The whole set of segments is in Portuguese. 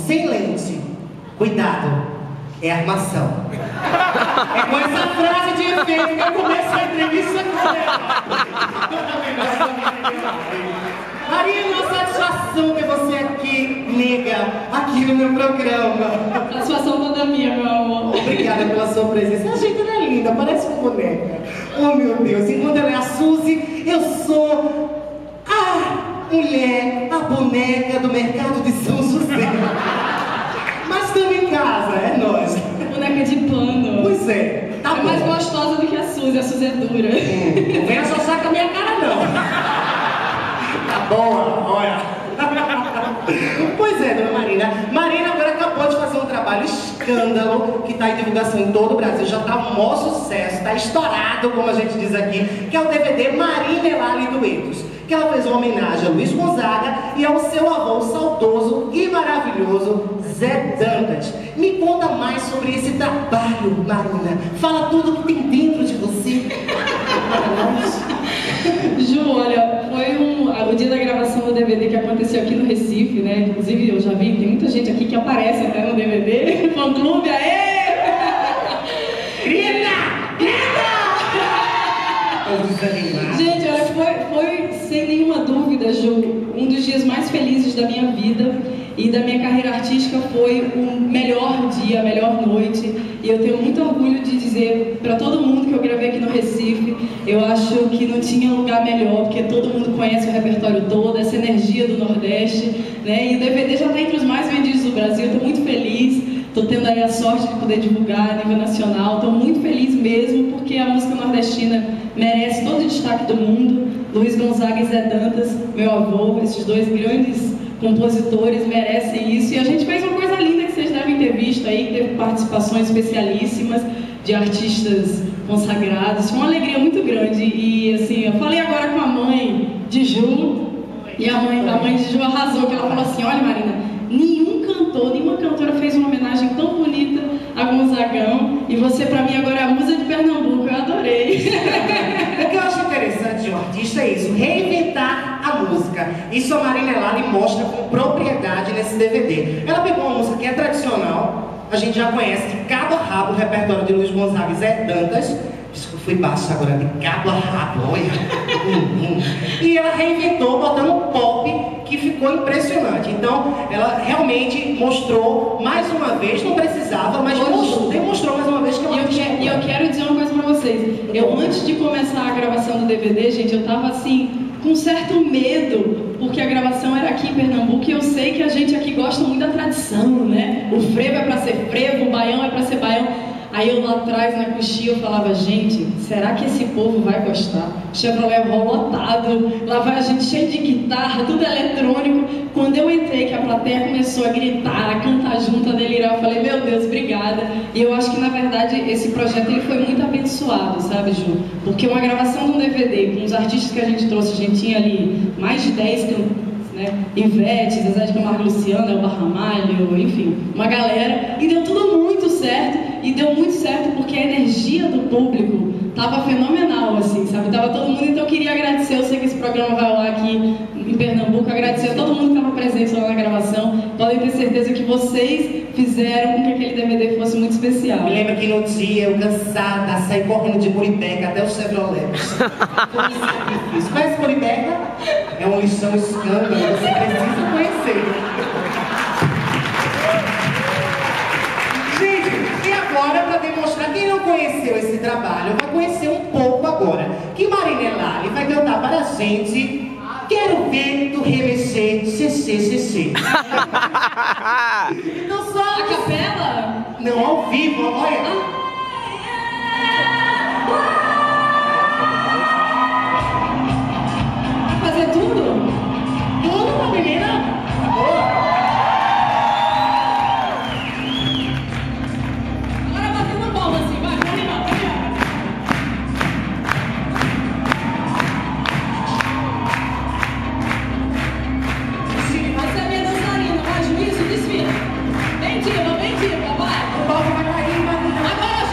sem lente. Cuidado, é armação. É com essa frase de efeito que eu começo a entrevista com ela. Marina, uma satisfação ter você aqui, nega, aqui no meu programa. Satisfação toda minha, meu amor. Obrigada pela sua presença. A gente é linda, parece uma boneca. Oh, meu Deus, enquanto ela é a Suzy, eu sou a mulher, a boneca do mercado de São José. Mas estamos em casa, é nóis. Boneca de pano. Pois é, tá bom. Mais gostosa do que a Suzy é dura. Não venha associar com a minha cara, não. Tá boa, olha. Pois é, dona Marina. Marina agora acabou de fazer um trabalho escândalo que está em divulgação em todo o Brasil. Já está um maior sucesso, está estourado, como a gente diz aqui, que é o DVD Marina Elali Duetos, que ela fez uma homenagem a Luiz Gonzaga e ao seu avô saudoso e maravilhoso Zé Dantas. Me conta mais sobre esse trabalho, Marina. Fala tudo que tem dentro de você. Ju, olha, foi o dia da gravação do DVD que aconteceu aqui no Recife, né? Inclusive, eu já vi, tem muita gente aqui que aparece até no DVD. Fã-clube, aê! Grita! Gente, olha, foi sem nenhuma dúvida, Ju, um dos dias mais felizes da minha vida e da minha carreira artística. Foi o melhor dia, a melhor noite, e eu tenho muito orgulho de dizer para todo mundo que eu gravei aqui no Recife. Eu acho que não tinha lugar melhor, porque todo mundo conhece o repertório todo, essa energia do Nordeste, né? E o DVD já está entre os mais vendidos do Brasil. Eu estou muito feliz, estou tendo aí a sorte de poder divulgar a nível nacional. Estou muito feliz mesmo, porque a música nordestina merece todo o destaque do mundo. Luiz Gonzaga e Zé Dantas, meu avô, esses dois grandes compositores merecem isso. E a gente fez uma coisa linda que vocês devem ter visto aí, teve participações especialíssimas de artistas consagrados. Foi uma alegria muito grande. E assim, eu falei agora com a mãe de Ju, e a mãe de Ju arrasou, que ela falou assim: olha, Marina, nenhuma cantora fez uma homenagem tão bonita a Gonzagão, e você pra mim agora é a musa de Pernambuco. Eu adorei. O que eu acho interessante de um artista é isso, reinventar a música. Isso a Marina Elali mostra com propriedade nesse DVD. Ela pegou uma música que é tradicional, a gente já conhece de cabo a rabo o repertório de Luiz Gonzaga e Zé Dantas. Desculpa, fui baixo agora, de cabo a rabo, olha. E ela reinventou botando um pop que ficou impressionante. Então, ela realmente mostrou mais uma vez, não precisava, mas demonstrou mais uma vez que ela E eu quero dizer uma coisa pra vocês. Eu, antes de começar a gravação do DVD, gente, eu tava assim, com certo medo, porque a gravação era aqui em Pernambuco, e eu sei que a gente aqui gosta muito da tradição, né? O frevo é pra ser frevo, o baião é pra ser baião. Aí eu lá atrás, na coxinha, eu falava: gente, será que esse povo vai gostar? Chevrolet lotado, lá vai a gente cheio de guitarra, tudo eletrônico. Quando eu entrei, que a plateia começou a gritar, a cantar junto, a delirar, eu falei: meu Deus, obrigada. E eu acho que, na verdade, esse projeto ele foi muito abençoado, sabe, Ju? Porque uma gravação de um DVD, com os artistas que a gente trouxe, a gente tinha ali mais de 10 cantores, né? Ivete, Zezé de Camargo, Luciano, Elba Ramalho, enfim, uma galera, e deu tudo muito certo. E deu muito certo porque a energia do público tava fenomenal, assim, sabe? Tava todo mundo. Então eu queria agradecer, eu sei que esse programa vai lá aqui em Pernambuco, agradecer a todo mundo que estava presente lá na gravação. Podem ter certeza que vocês fizeram com que aquele DVD fosse muito especial. Me lembro que no dia eu cansada, saí correndo de Muribeca até o Chevrolet. Foi um sacrifício. Conhece Muribeca? É um lixão escândalo, você precisa conhecer. Gente, e agora, para demonstrar, quem não conheceu esse trabalho, vai conhecer um pouco agora. Que Marina Elali vai cantar para a gente Quero Ver Tu Remexer, CC. Então só... A capela? Não, ao vivo, olha. Vai fazer tudo? Tudo pra menina? Boa. Agora batendo palma assim, vai, pra animar, pra animar. Você é minha dançarina, vai, juízo, desfila. Vem diva, vai. O palco vai cair, Marina. Agora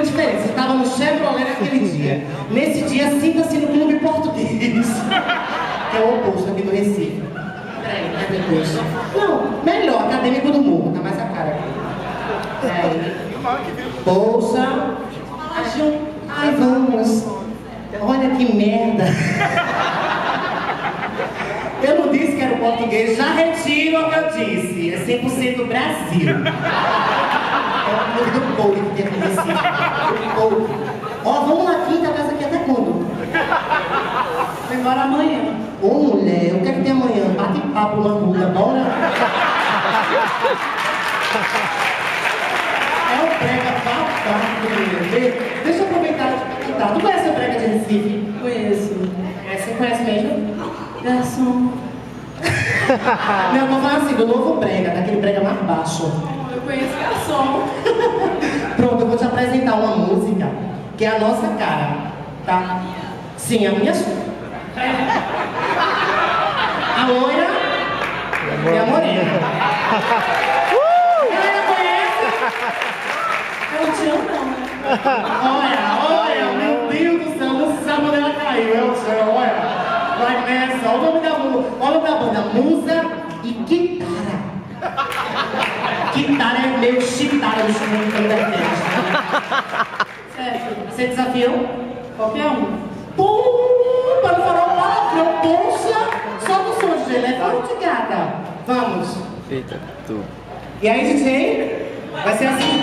diferente. Você estava no Chevrolet naquele dia. Nesse dia, sinta-se no Clube Português. Que é o oposto aqui do Recife. Peraí, cadê depois? Não, melhor, Acadêmico do Morro. Tá mais a cara aqui. Peraí. Bolsa. Ai, vamos. Olha que merda. Eu não disse que era o português, já retiro o que eu disse. É 100% Brasil. É o clube do povo que tem acontecido. Ó, vamos lá, quinta, casa aqui até quando? Vai embora amanhã. Ô mulher, o que é que tem amanhã? Bate papo na rua, bora? É o brega babado, mulher. Deixa eu aproveitar de perguntar. Tu conhece a brega de Recife? Conheço. Você conhece mesmo? Garçom. Não, eu vou falar assim, do novo brega, daquele brega mais baixo. Eu conheço garçom. Pronto, eu vou te apresentar uma música que é a nossa cara, tá? Sim, a minha sua. A loira e a morena. Ela conhece? Eu te amo, não. Olha, meu Deus do céu, não sabe onde ela caiu, eu te amo, olha. Vai nessa, olha o nome da banda, Musa e Kitara. Kitara é meio chitara no instrumento da internet. Certo. Você desafiou? Qualquer um. Pum! Para não falar um palavrão, poxa! Solta o som de elefante, gata. Vamos. Eita, tu. E aí, DJ? Vai ser assim.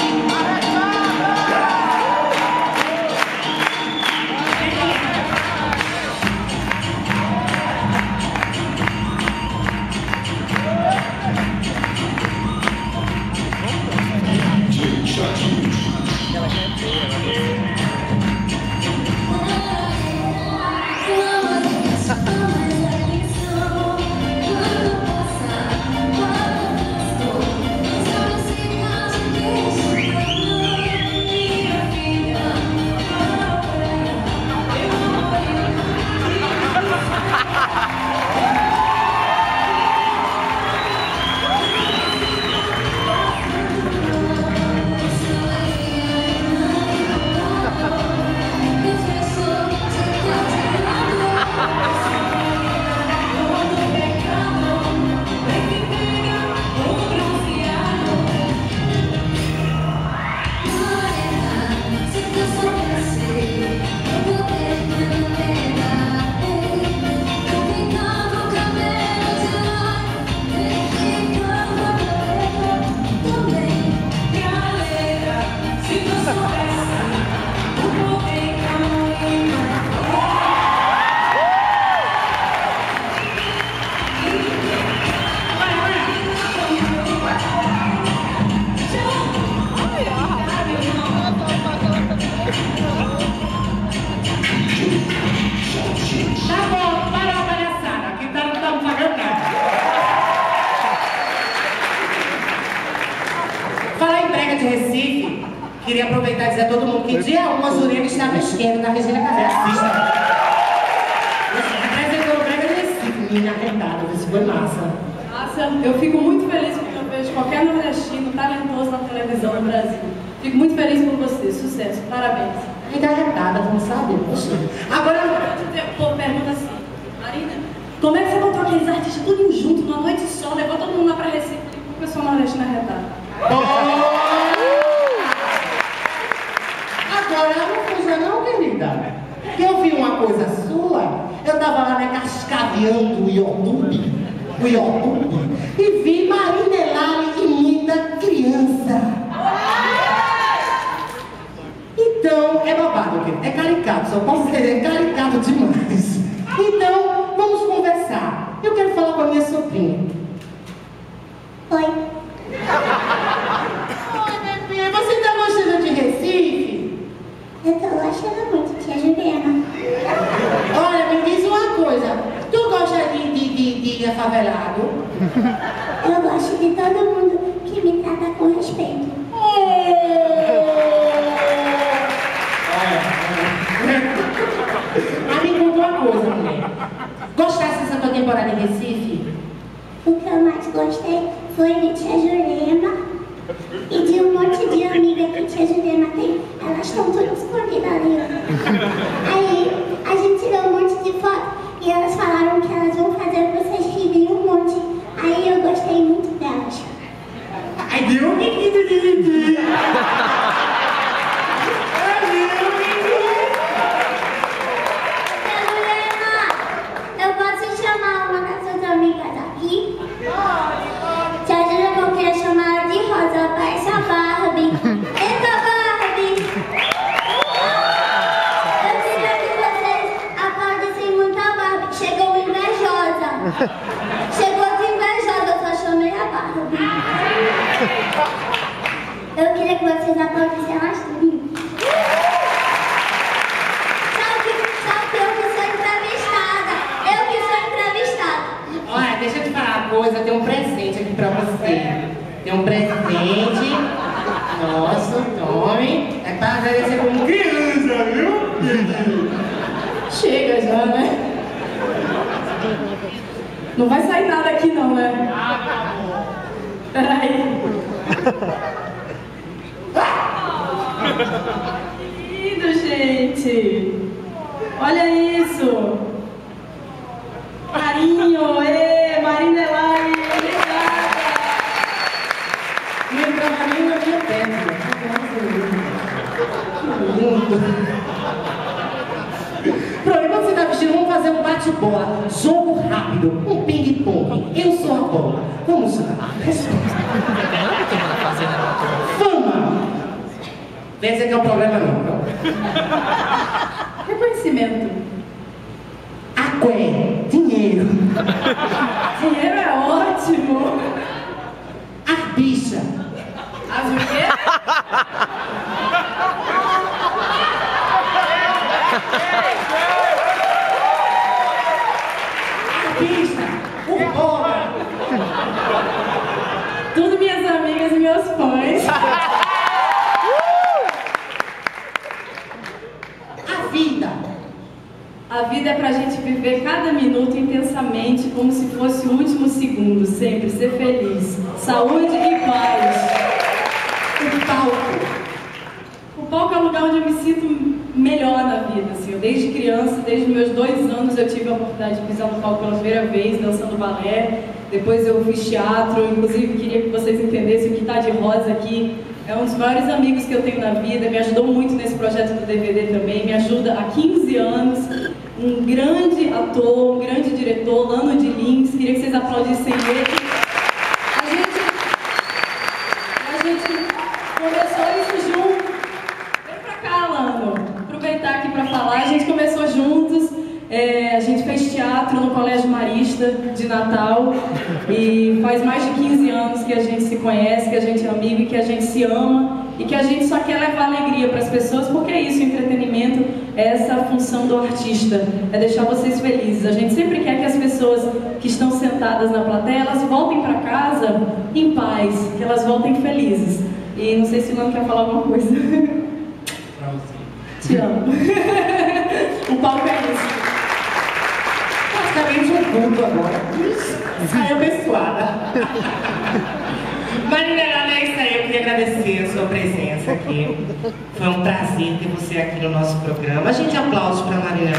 de Recife, queria aproveitar e dizer a todo mundo que dia 1 a Jurema estava esquerda da Regina Casé. Assista. Representou o Brega de Recife, menina arretada, isso foi massa. Massa, eu fico muito feliz porque eu vejo qualquer nordestino talentoso na televisão no Brasil. Fico muito feliz por você, sucesso, parabéns. Fica arretada, como sabe? Agora, eu pergunto assim, Marina, como é que você botou aqueles artistas tudo junto, numa noite só, levou todo mundo lá pra Recife e o pessoal nordestino arretado? Agora não fuja não, querida. Que eu vi uma coisa sua, eu tava lá, né, cascaveando o YouTube, e vi Marina imita criança. Então, é babado, querido. É caricato, só posso dizer, é caricato demais. Então, vamos conversar. Eu quero falar com a minha sobrinha. Oi. Oi, bebê, você tá gostando de Recife? Eu tô gostando muito, tia Juliana. Olha, me diz uma coisa. Tu gosta de afavelado? Eu gosto de todo mundo que me trata com respeito. Mas me conta uma coisa, mulher. Gostasse dessa tua temporada em Recife? O que eu mais gostei foi de tia Jurema e de um monte de amiga que tia Jurema tem. Ela estão todas escondidas ali. Aí a gente tirou um monte de foto e elas falaram que elas vão fazer vocês rirem um monte. Aí eu gostei muito delas. Ai, deu um menino de Lili. Eu posso chamar uma das suas amigas aqui? Te ajuda porque eu chamar ela de Rosa, parece a Barbie. Eita, Barbie! Eu queria que vocês aplaudissem muito a Barbie. Chegou invejosa. Chegou de invejosa, eu só chamei a Barbie. Eu queria que vocês aplaudissem elas tudo. Olha, deixa eu te falar uma coisa, tem um presente aqui pra você. Tem um presente. Nossa, tome. É pra agradecer como criança, viu? Chega já, né? Não vai sair nada aqui não, né? Peraí. Que lindo, gente. Olha isso. Marinho, Marina Elari, obrigada. Não entrava nem na minha perna. Que lindo. Pronto, enquanto você tá vestindo, vamos fazer um bate-bola. Jogo rápido, um ping-pong. Eu sou a bola. Vamos lá. Fama. Esse aqui é o problema, não. Reconhecimento. Aqué, dinheiro. Dinheiro é ótimo. Arbicha. As o quê? Arbicha. O bola. Tudo minhas amigas e meus fãs. A vida. A vida é pra gente viver cada minuto intensamente, como se fosse o último segundo, sempre ser feliz. Saúde e paz. O palco. O palco é um lugar onde eu me sinto melhor na vida, assim. Eu, desde criança, desde meus 2 anos, eu tive a oportunidade de pisar no palco pela primeira vez, dançando balé. Depois eu fiz teatro, inclusive queria que vocês entendessem que tá de rosa aqui. É um dos maiores amigos que eu tenho na vida, me ajudou muito nesse projeto do DVD também, me ajuda há 15 anos. Um grande ator, um grande diretor, Lano de Lins, queria que vocês aplaudissem ele. A gente começou isso junto. Vem pra cá, Lano. Aproveitar aqui pra falar. A gente começou juntos. A gente fez teatro no Colégio Marista de Natal. E faz mais de 15 anos que a gente se conhece, que a gente é amigo e que a gente se ama. E que a gente só quer levar alegria para as pessoas, porque é isso, o entretenimento é essa função do artista, é deixar vocês felizes. A gente sempre quer que as pessoas que estão sentadas na plateia, elas voltem para casa em paz, que elas voltem felizes. E não sei se o Lano quer falar alguma coisa. Te amo. O palco é isso. Praticamente um culto agora. Saiu abençoada. Marina, é isso aí. Eu queria agradecer a sua presença aqui. Foi um prazer ter você aqui no nosso programa. A gente aplaude para a Marina.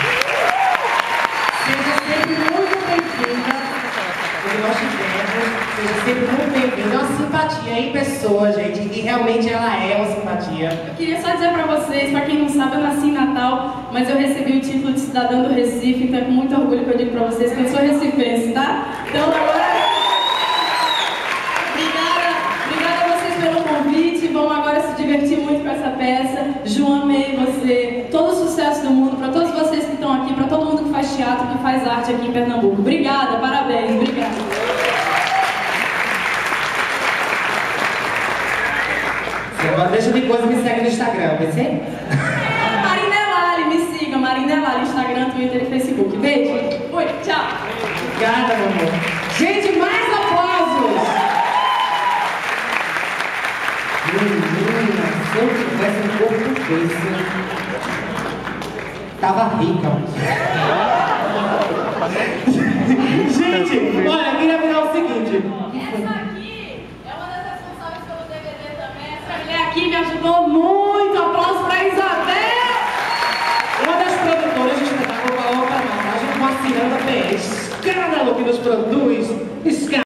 Seja sempre muito bem-vinda. Eu gosto dela. Seja sempre muito bem-vinda. É uma simpatia em pessoa, gente. E realmente ela é uma simpatia. Eu queria só dizer pra vocês, pra quem não sabe, eu nasci em Natal, mas eu recebi o título de cidadã do Recife, então é com muito orgulho que eu digo pra vocês que eu sou recifense, tá? Então agora... Obrigada a vocês pelo convite, vamos agora se divertir muito com essa peça. Ju, amei você, todo o sucesso do mundo, pra todos vocês que estão aqui, pra todo mundo que faz teatro, que faz arte aqui em Pernambuco. Obrigada, parabéns, obrigada. Agora deixa de coisa, me segue no Instagram, vai ser? Marina Elari, me siga, Marina Elari, Instagram, Twitter e Facebook. Beijo. Oi, tchau. Obrigada, meu amor. Gente, mais aplausos! Menina, se eu tivesse um corpo desse, tava rica. Gente, olha, eu queria virar o seguinte. Essa aqui é uma das responsáveis pelo DVD também. Essa mulher aqui me ajudou muito. Aplausos pra Escândalo que nos produz